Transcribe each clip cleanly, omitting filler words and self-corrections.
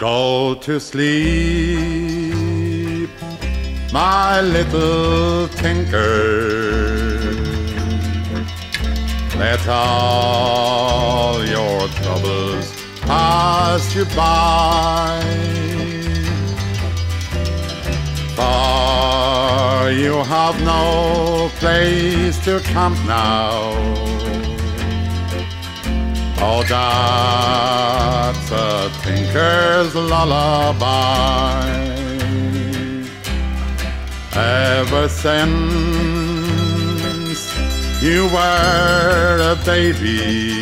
Go to sleep, my little tinker. Let all your troubles pass you by, for you have no place to camp now. Oh, that's a tinker's lullaby. Ever since you were a baby,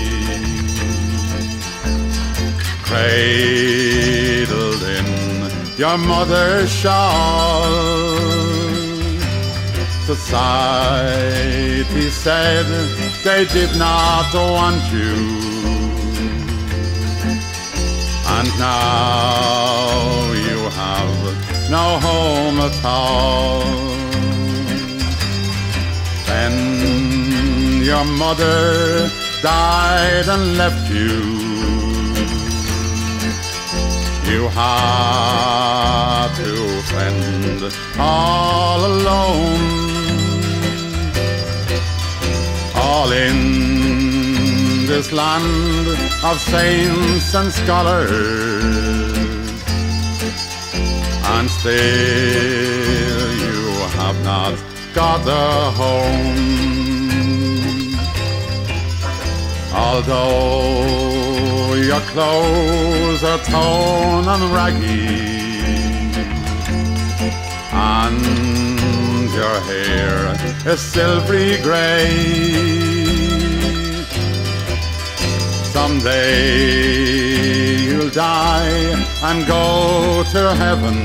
cradled in your mother's shawl, society said they did not want you, and now you have no home at all. Then your mother died and left you. You had to fend all alone, all in this land of saints and scholars, and still you have not got a home. Although your clothes are torn and raggy, and your hair is silvery grey, someday you'll die and go to heaven,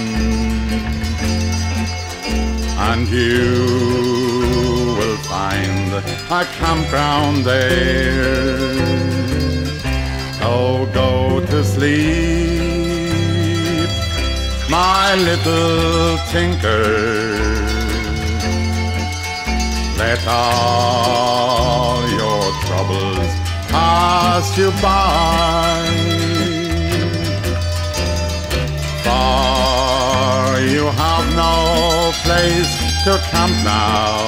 and you will find a campground there. Oh, go to sleep, my little tinker. Let all your troubles pass you by, for you have no place to camp now.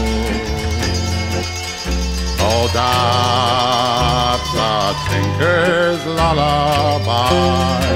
Oh, that's a tinker's lullaby.